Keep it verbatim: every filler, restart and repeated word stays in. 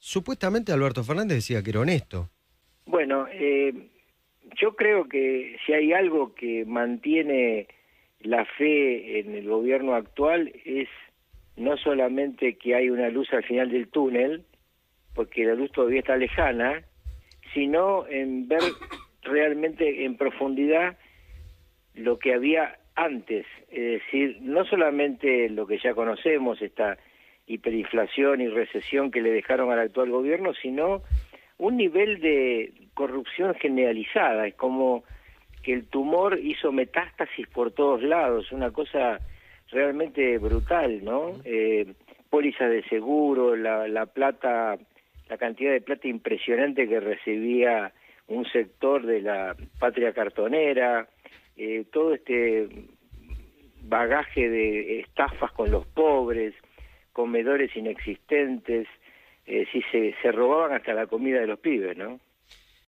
Supuestamente Alberto Fernández decía que era honesto. Bueno, eh, yo creo que si hay algo que mantiene la fe en el gobierno actual es no solamente que hay una luz al final del túnel, porque la luz todavía está lejana, sino en ver realmente en profundidad lo que había antes, es decir, no solamente lo que ya conocemos, esta hiperinflación y recesión que le dejaron al actual gobierno, sino un nivel de corrupción generalizada. Es como que el tumor hizo metástasis por todos lados, una cosa realmente brutal, ¿no? Eh, pólizas de seguro, la, la plata, la cantidad de plata impresionante que recibía un sector de la patria cartonera, eh, todo este bagaje de estafas con los pobres, comedores inexistentes, eh, si se, se robaban hasta la comida de los pibes, ¿no?